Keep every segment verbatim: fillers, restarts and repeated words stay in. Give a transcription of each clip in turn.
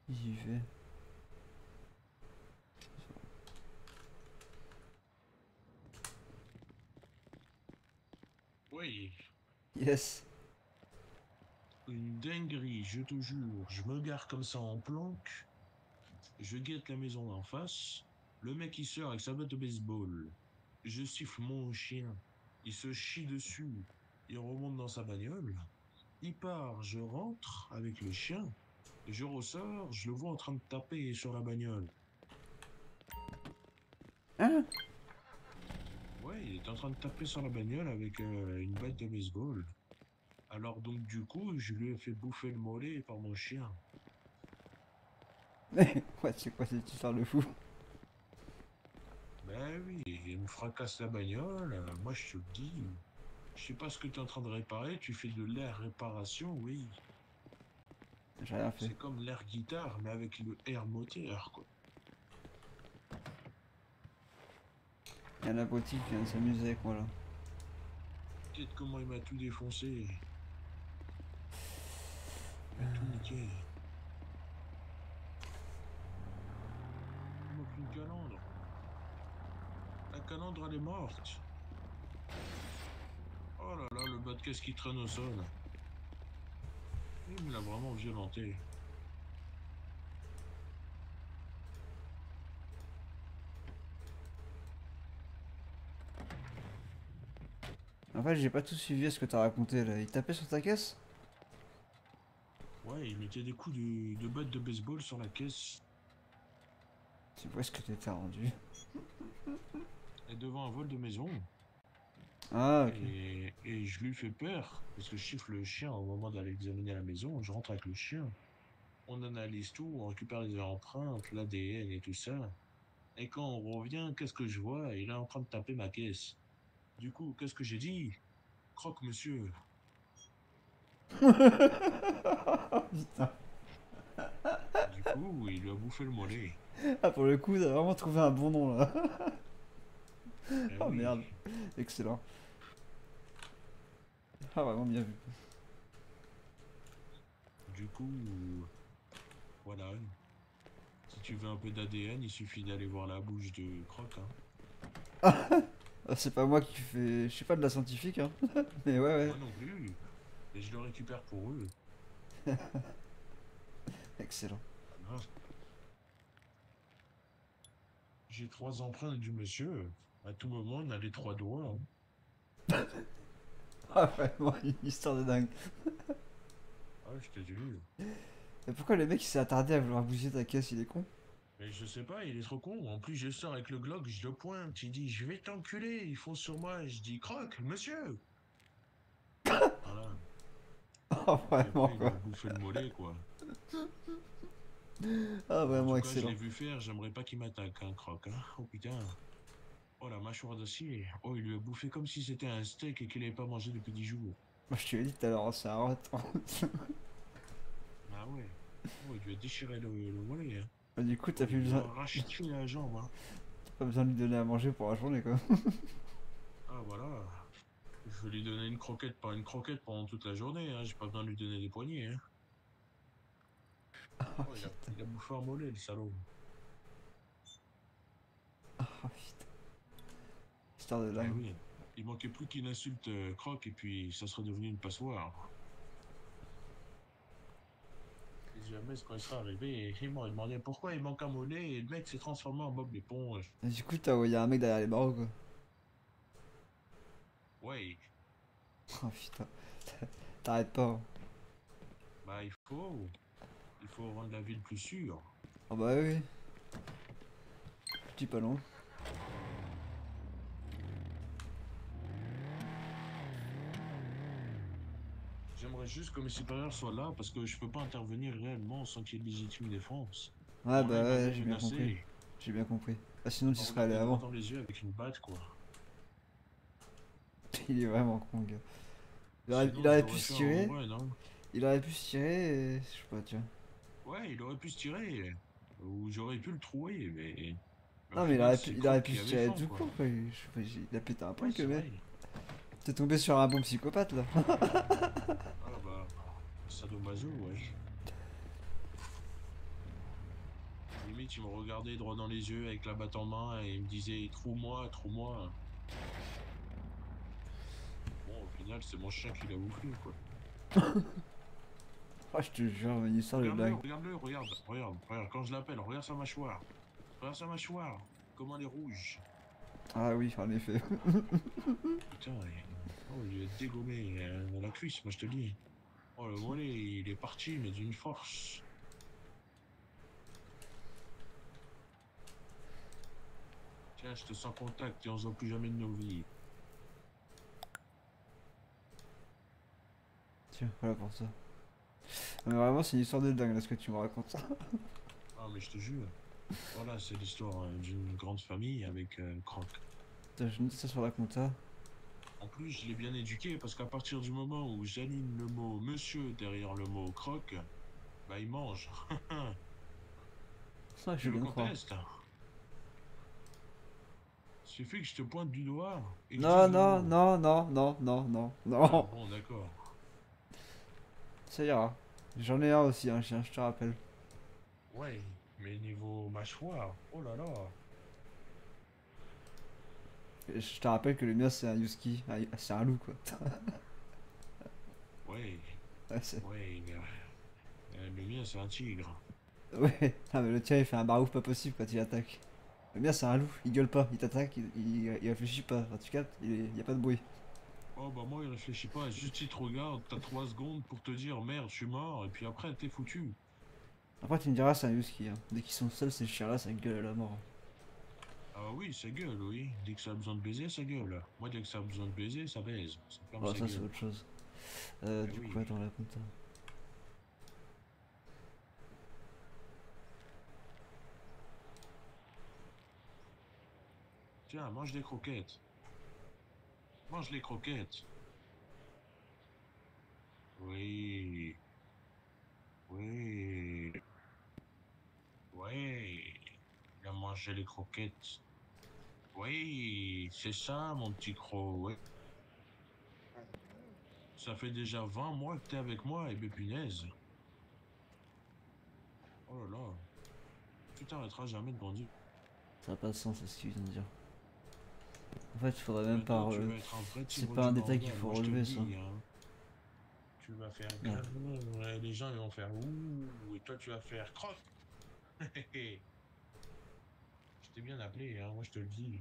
J'y vais. Oui, Yes. une dinguerie, je te jure. Je me gare comme ça en planque, je guette la maison en face. Le mec il sort avec sa batte de baseball. Je siffle mon chien. Il se chie dessus. Il remonte dans sa bagnole. Il part, je rentre avec le chien. Je ressors, je le vois en train de taper sur la bagnole. Hein? Ouais, il est en train de taper sur la bagnole avec euh, une batte de baseball. Alors donc du coup, je lui ai fait bouffer le mollet par mon chien. Mais ouais, c'est quoi cette histoire de fou? Ben oui, il me fracasse la bagnole. euh, moi, je te le dis. Je sais pas ce que tu es en train de réparer. Tu fais de l'air réparation, oui. J'ai rien fait. C'est comme l'air guitare, mais avec le air moteur, quoi. Il y a un abruti qui vient de s'amuser avec moi là. Peut-être comment il m'a tout défoncé. Il m'a tout niqué. Il m'a pris une calandre. La calandre, elle est morte. Oh là là, le bas de caisse qui traîne au sol. Il me l'a vraiment violenté. En fait, j'ai pas tout suivi à ce que t'as raconté là. Il tapait sur ta caisse? Ouais, il mettait des coups de, de batte de baseball sur la caisse. C'est où est-ce que t'étais rendu? Et devant un vol de maison. Ah, ok. Et, et je lui fais peur, parce que je chiffre le chien au moment d'aller examiner la maison. Je rentre avec le chien. On analyse tout, on récupère les empreintes, l'A D N et tout ça. Et quand on revient, qu'est-ce que je vois? Il est en train de taper ma caisse. Du coup, qu'est-ce que j'ai dit? Croque, monsieur. Putain. Du coup, il lui a bouffé le mollet. Ah, pour le coup, t'as vraiment trouvé un bon nom là. Eh Oh oui. merde. Excellent. Ah, vraiment bien vu. Du coup, voilà. Si tu veux un peu d'A D N, il suffit d'aller voir la bouche de Croc, hein. Ah, c'est pas moi qui fais. Je suis pas de la scientifique, hein. Mais ouais, ouais. Moi non plus. Et je le récupère pour eux. Excellent. Voilà. J'ai trois empreintes du monsieur. À tout moment, on a les trois doigts, hein. Ah, vraiment, une histoire de dingue. Ah, je te jure. Et pourquoi le mec il s'est attardé à vouloir bousiller ta caisse? Il est con? Mais je sais pas, il est trop con. En plus, je sors avec le Glock, je le pointe. Il dit, je vais t'enculer. Ils font sur moi. Je dis, croque, monsieur. Voilà. Ah, Puis vraiment après, il lui quoi. a bouffé le mollet, quoi. Ah, Bon, en vraiment tout cas, je excellent. l'ai vu faire. J'aimerais pas qu'il m'attaque, hein, croque, hein. Oh putain. Oh, la mâchoire d'acier. Oh, il lui a bouffé comme si c'était un steak et qu'il avait pas mangé depuis dix jours. Moi je te l'ai dit tout à l'heure, c'est un rat. Ah ouais. Oh, il lui a déchiré le, le mollet, hein. Bah, du coup, t'as Oh, plus il lui a besoin... arraché la jambe, hein. pas besoin de lui donner à manger pour la journée quoi. Ah, voilà. Je vais lui donner une croquette par une croquette pendant toute la journée, hein. J'ai pas besoin de lui donner des poignées, hein. Ah, Oh, il a, putain. il a bouffé un mollet, le salaud. Ah, putain. Histoire de Eh dingue. oui. Il manquait plus qu'il insulte euh, Croc et puis ça serait devenu une passoire. Et jamais quand il sera arrivé, il m'aurait demandé pourquoi il manque un mollet et le mec s'est transformé en Bob l'éponge. Et du coup, t'as envoyé un mec derrière les barreaux quoi. Ouais, Oh putain. T'arrêtes pas, hein. bah il faut. Il faut rendre la ville plus sûre. Ah bah oui, oui. Je dis pas loin. J'aimerais juste que mes supérieurs soient là parce que je peux pas intervenir réellement sans qu'il y ait de légitime défense. Ouais Bon là, bah il ouais, m'avait j'ai bien compris. menacé. J'ai bien compris. Ah sinon Il tu m'a serais allé regardé droit avant. dans les yeux avec une batte, quoi. Il est vraiment con, gars. Il aurait, il Sinon, je aurait pu l'aurais se fait en tirer. run, hein. Il aurait pu se tirer et... Je sais pas, tiens. Ouais, il aurait pu se tirer. Ou j'aurais pu le trouver, mais... mais au Non mais il final, aurait pu, c'est il aurait Croc pu qui se avait tirer faim, tout quoi. court quoi. Il, je sais pas, il il a pété un Ouais, plomb que c'est mec. vrai. T'es tombé sur un bon psychopathe là. Ah bah, sadomaso, ouais. Limite, il me regardait droit dans les yeux avec la batte en main et il me disait trouve-moi, trouve-moi. Bon, au final, c'est mon chien qui l'a bouffé, quoi. Oh, je te jure, une histoire de Regarde-le, blague. regarde-le, regarde, regarde, regarde, quand je l'appelle, regarde sa mâchoire. Regarde sa mâchoire, comment elle est rouge. Ah oui, en effet. Putain, il... oh, il est dégommé euh, la cuisse, moi je te dis. Oh, le mollet, il est parti, mais d'une force. Tiens, je te sens contact et on se voit plus jamais de nos vies. Tiens, voilà pour ça. Mais vraiment, c'est une histoire de dingue là ce que tu me racontes. Ah, mais je te jure. Voilà, c'est l'histoire euh, d'une grande famille avec euh, Croc. Putain, je note ça sur la compta. En plus, je l'ai bien éduqué parce qu'à partir du moment où j'aligne le mot monsieur derrière le mot croc, bah il mange. Ça, je Tu veux le bien croire. contestes? Suffit que je te pointe du doigt et que je Non, dise le non, mot. non, non, non, non, non, Ah non. bon, d'accord. Ça ira. J'en ai un aussi, un chien, je te rappelle. Ouais, mais niveau mâchoire, oh là là. Et je te rappelle que le mien c'est un husky. Ah, c'est un loup quoi. Ouais, Ouais, c'est- ouais, mais, euh, le mien c'est un tigre. ouais. Ah, mais le tien il fait un barouf pas possible quand il attaque. Le mien c'est un loup, il gueule pas, il t'attaque, il, il, il réfléchit pas. Enfin, tu captes, il, est- il y a pas de bruit. Oh bah moi il réfléchit pas, juste il te regarde, t'as trois secondes pour te dire merde, je suis mort, et puis après t'es foutu. Après tu me diras c'est un husky. Hein. Dès qu'ils sont seuls ces chiens là, ça gueule à la mort. Ah oui, ça gueule, oui. Dès que ça a besoin de baiser, ça gueule. Moi, dès que ça a besoin de baiser, ça baise. Ça ferme Oh sa ça c'est gueule. autre chose. Euh, Eh du coup oui. attends la compta. Tiens, mange des croquettes. Mange les croquettes. Oui. Oui. Oui. Il a mangé les croquettes. Oui, c'est ça, mon petit croc. Ouais. Ça fait déjà vingt mois que t'es avec moi, et ben punaise. Oh là là. Tu t'arrêteras jamais de grandir. Ça n'a pas de sens c'est ce qu'il vient de dire. En fait il faudrait même pas Bientôt, tu relever. vas être un vrai C'est tigre pas du un détail qu'il bordel. faut Moi, je te le relever ça. dis, hein. Tu vas faire Merde. grrrr, et les gens ils vont faire ouh, et toi tu vas faire croc. Je t'ai bien appelé, hein, moi je te le dis.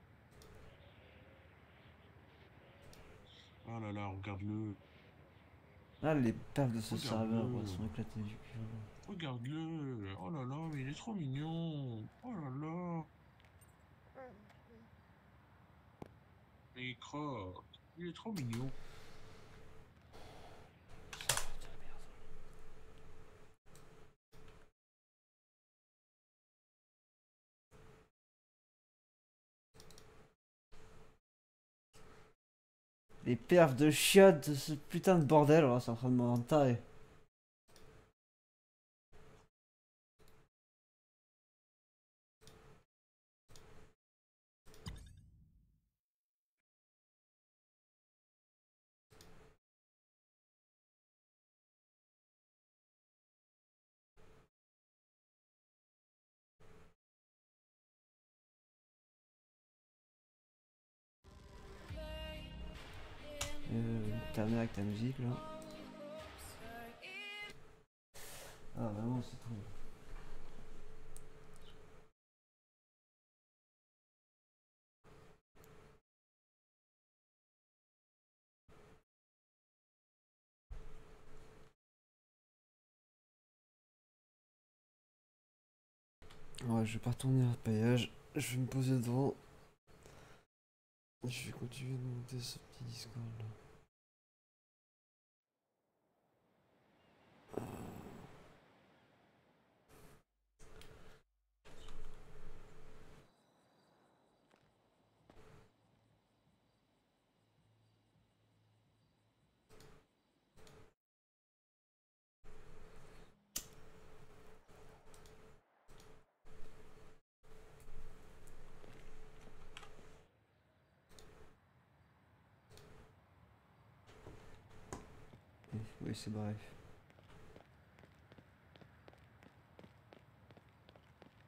Oh là là, regarde-le, Là les perfs de ce serveur elles regarde-le, sont éclatées du cul. regarde-le. Oh là là, mais il est trop mignon. Oh là là, mais il croque. Il est trop mignon. Les perfs de chiottes de ce putain de bordel, oh, c'est en train de m'en tailler. Euh, terminer avec ta musique là. Ah vraiment c'est cool. Ouais, je vais pas retourner à paillage. Je vais me poser devant. Je vais continuer de monter ce petit Discord là. Oui, c'est bref.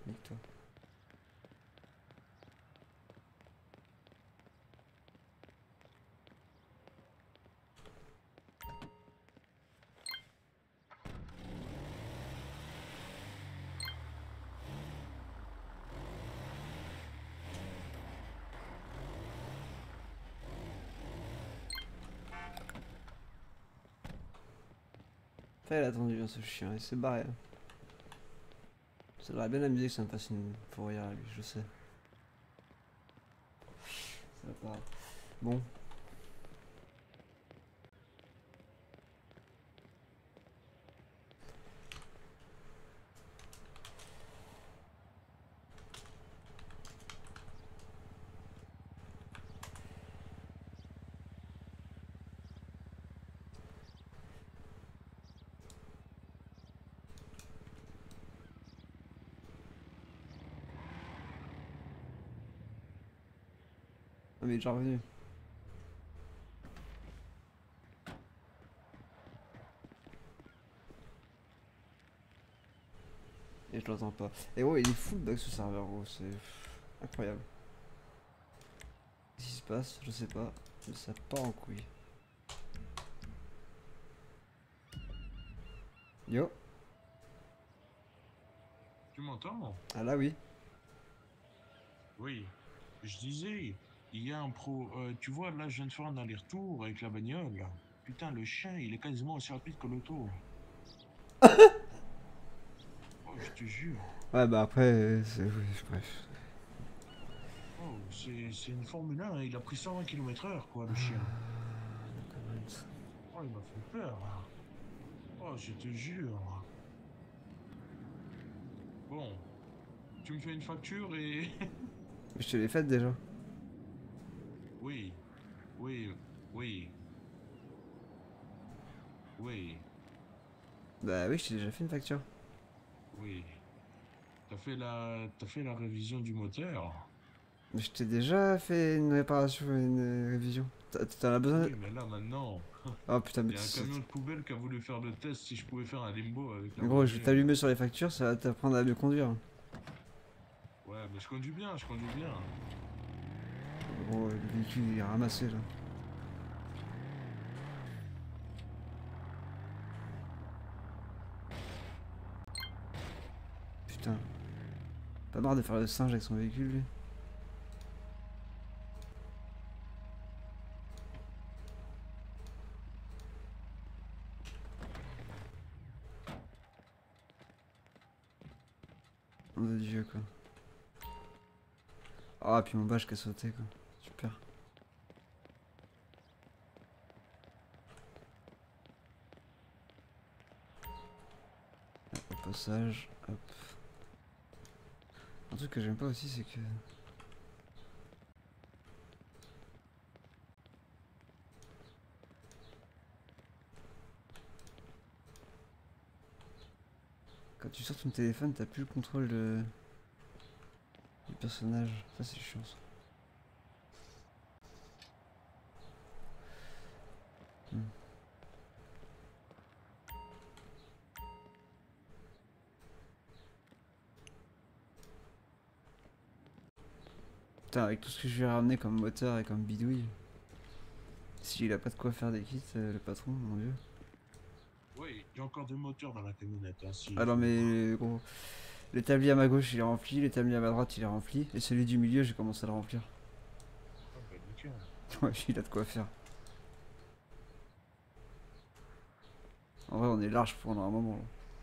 Nique-toi. Putain, il a attendu hein, ce chien, il s'est barré. Hein. Ça devrait bien amuser que ça me fasse une fourrière à lui, je sais. Ça va pas. Bon. Ah, mais il est déjà revenu. Et je l'entends pas. Et ouais, il est full bug ce serveur, gros, c'est incroyable. Qu'est-ce qui se passe? Je sais pas. Mais ça part en couille. Yo. Tu m'entends? Ah là oui. Oui. Je disais, il y a un pro. euh, tu vois, là, je viens de faire un aller-retour avec la bagnole. Putain, le chien, il est quasiment aussi rapide que l'auto. Oh, je te jure. Ouais bah après, euh, c'est... oui, bref. Oh, c'est c'est une Formule un, hein, il a pris cent vingt kilomètres heure, quoi, le chien. Oh, il m'a fait peur. Hein. Oh, je te jure. Bon, tu me fais une facture et... Mais je te l'ai faite déjà. Oui, oui, oui, oui, Bah oui, je t'ai déjà fait une facture. oui. T'as fait la... T'as fait la révision du moteur? Mais je t'ai déjà fait une réparation, une révision. T'as- T'en as besoin de... Oui, mais là, maintenant, Oh putain, mais il y a un tu- camion de poubelle qui a voulu faire le test si je pouvais faire un limbo avec la gros, je vais bagnole. t'allumer sur les factures, ça va t'apprendre à mieux conduire. Ouais, mais je conduis bien, je conduis bien. Gros, le véhicule il est ramassé là. Putain. Pas marre de faire le singe avec son véhicule lui. On de Dieu quoi. Ah, puis mon bâche qui a sauté quoi. Super. Au passage, hop. Un truc que j'aime pas aussi, c'est que... Quand tu sors ton téléphone, t'as plus le contrôle de... du personnage. Ça, c'est chiant ça. Hmm. Putain, avec tout ce que je lui ai ramené comme moteur et comme bidouille. S'il a pas de quoi faire des kits, euh, le patron, mon dieu. Oui, j'ai encore des moteurs dans la camionnette, hein, si. Alors mais gros, l'établi à ma gauche il est rempli, l'établi à ma droite il est rempli, et celui du milieu j'ai commencé à le remplir. Ah, bah, nickel. Ouais, il a de quoi faire. En vrai on est large pendant un moment là.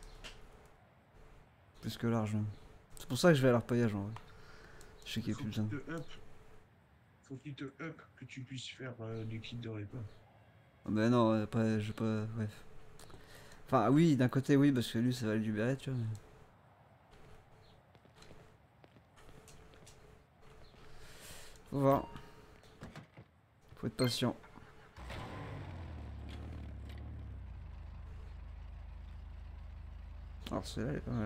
Plus que large même. C'est pour ça que je vais à l'arpaillage en vrai. Je sais qu'il n'y a Faut plus qu'il besoin. te up. Faut qu'il te up que tu puisses faire euh, des kits de repas. Mais non, après je vais pas... Bref. Enfin oui, d'un côté oui, parce que lui ça va le libérer tu vois. Mais... Faut voir. Faut être patient. Alors celle-là elle est pas mal.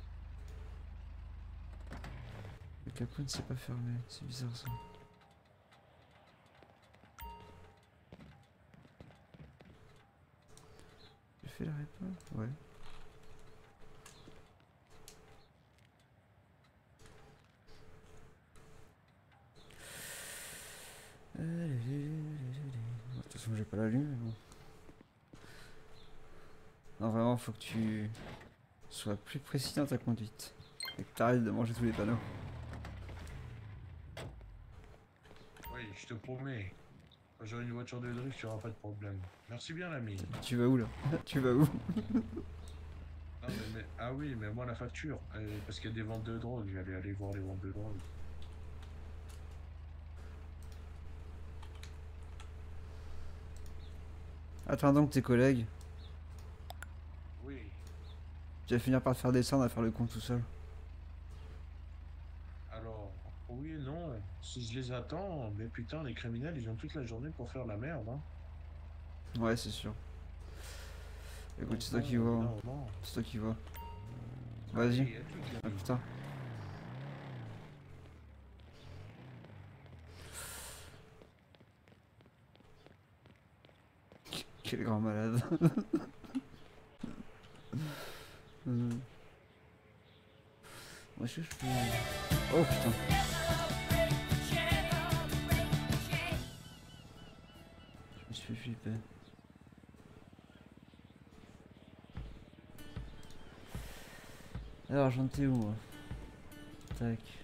Le capot ne s'est pas fermé, c'est bizarre ça. fait la réponse? Ouais. De toute façon, j'ai pas la lune, mais bon. Non, vraiment, faut que tu sois plus précis dans ta conduite. Et que t'arrêtes de manger tous les panneaux. Oui, je te promets. Quand j'aurai une voiture de drift, tu auras pas de problème. Merci bien, l'ami. Tu vas où là? Tu vas où? Non, mais, mais- ah oui, mais moi, la facture. euh, parce qu'il y a des ventes de drogue. J'allais aller voir les ventes de drogue. Attends donc tes collègues. Oui. Tu vas finir par te faire descendre à faire le con tout seul. Alors, oui et non. Si je les attends, mais putain, les criminels, ils ont toute la journée pour faire la merde, hein. Ouais, c'est sûr. Écoute, Donc c'est toi qui bon, au bout vois. d'un hein. moment. C'est toi qui vois. Vas-y. Allez, à toute, À l'ami. plus tard. Quel grand malade. Euh, Moi, est-ce que je peux... Oh putain. Je me suis fait flipper. Alors, j'en étais où moi? Tac.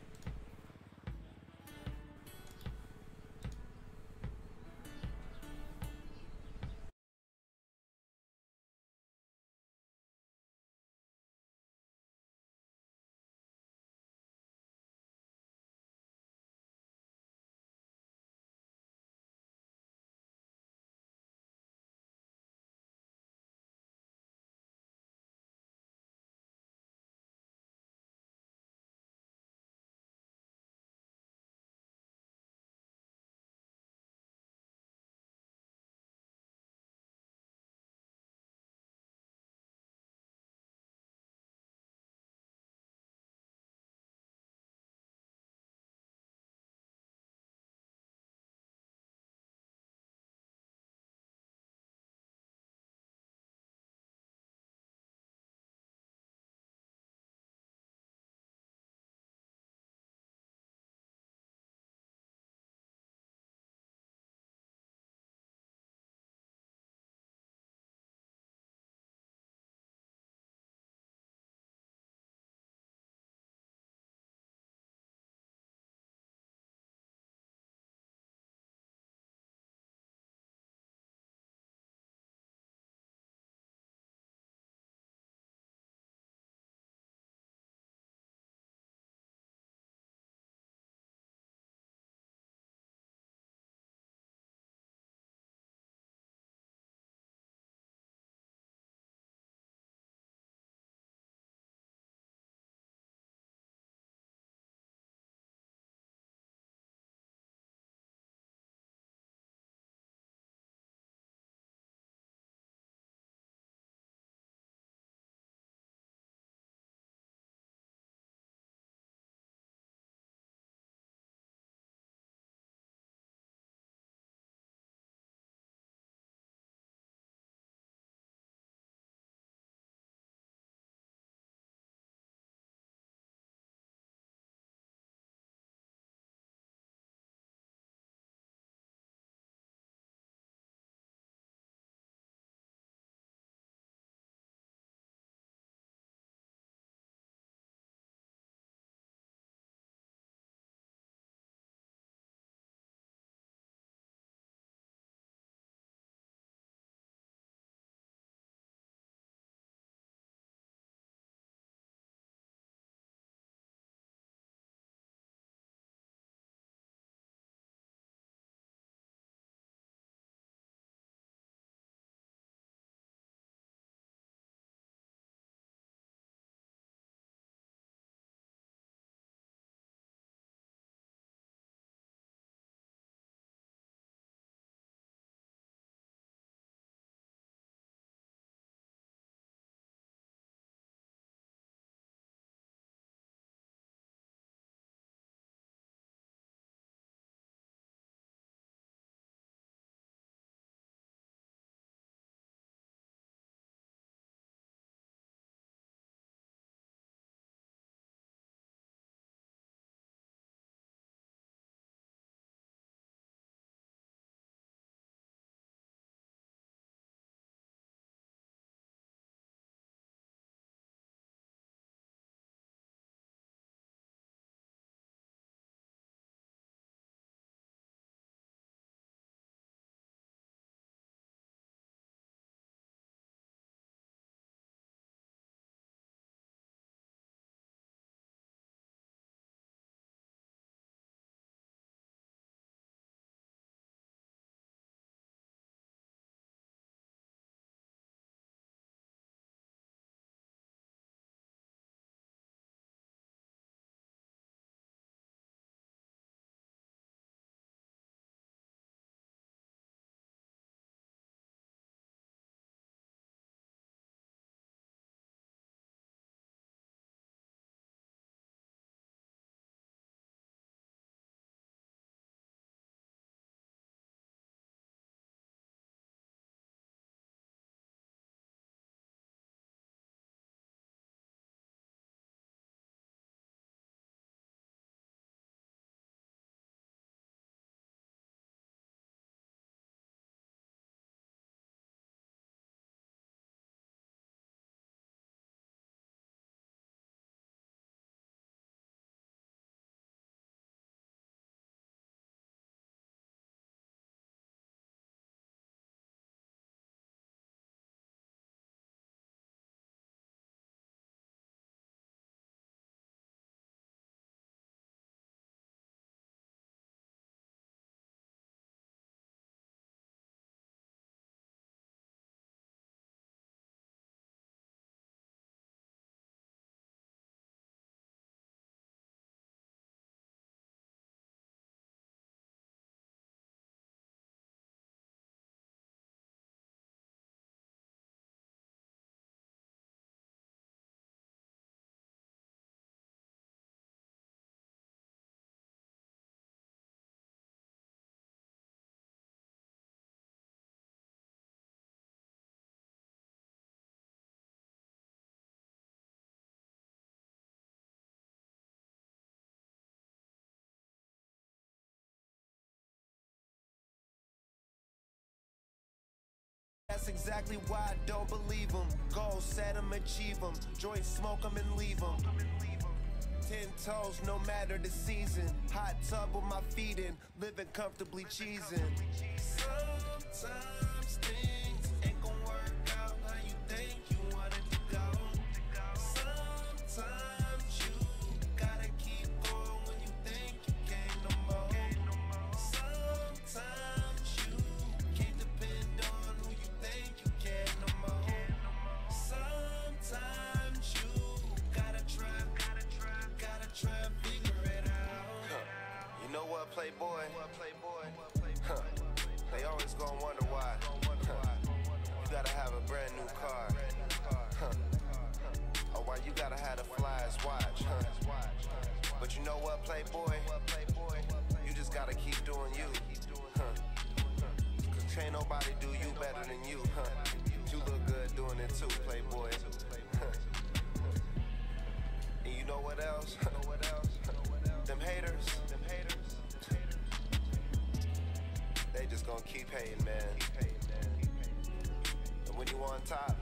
exactly why I don't believe them. Goals, set them, achieve them. Joint, smoke them and leave them. Ten toes, no matter the season. Hot tub with my feet in, living comfortably cheesing. Sometimes things ain't gon' work out how you think you want it to go. Sometimes you gotta keep going when you think you can't no more. Sometimes you can't depend on who you think you can no more. Sometimes you gotta try, gotta try, gotta try and figure it out. Huh. You know what, Playboy? Huh. They always gon' wonder why. Huh. You gotta have a brand new car. Huh. Or why you gotta have the flyest watch. Huh. But you know what, Playboy? You just gotta keep doing you. Huh. Cause can't nobody do you better than you. Huh. You look good doing it too, Playboy. Huh. And you know what else? Them haters, them haters, they just gonna keep hating, man. And when you on top,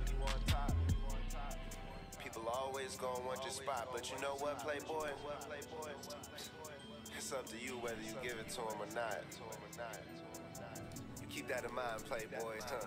people always gonna want your spot. But you know what, Playboy? It's up to you whether you give it to him or not. You keep that in mind, Playboy. Huh?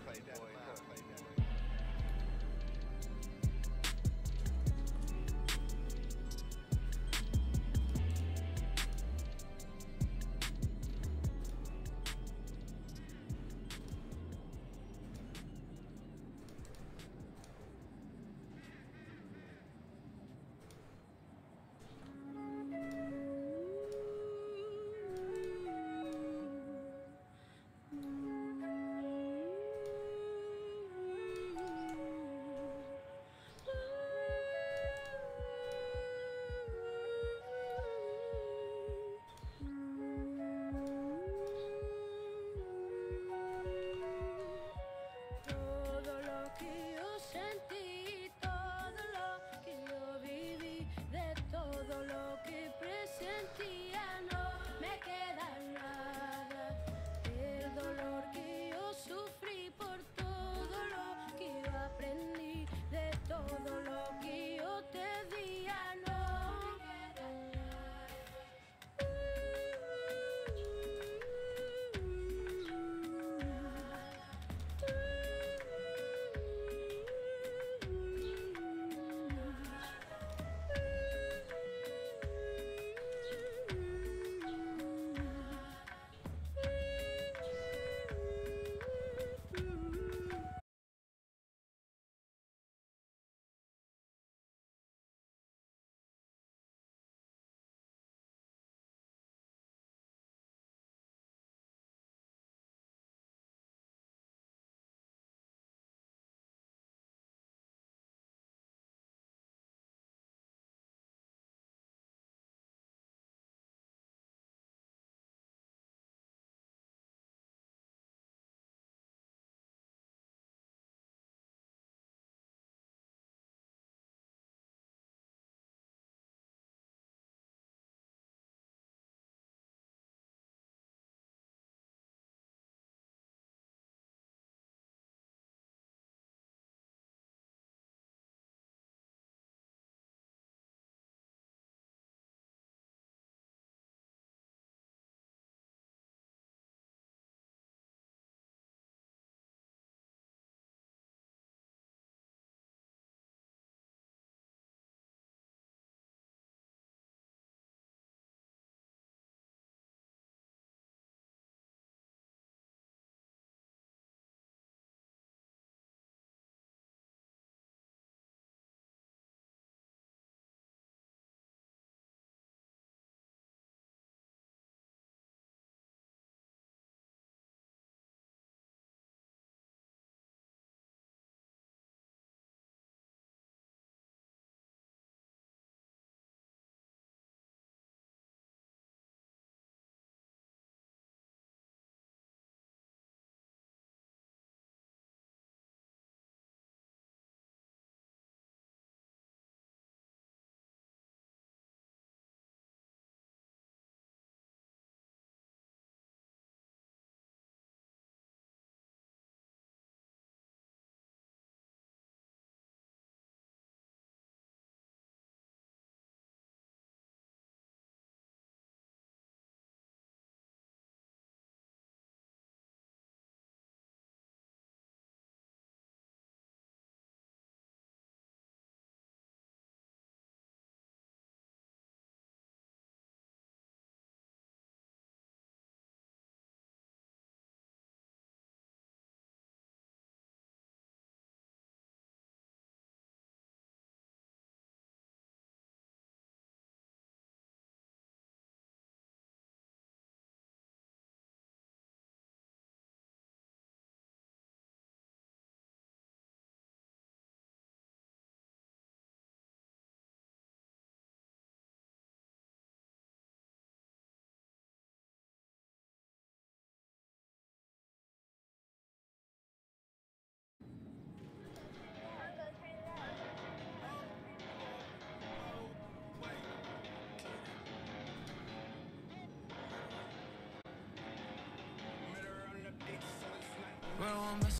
Real one,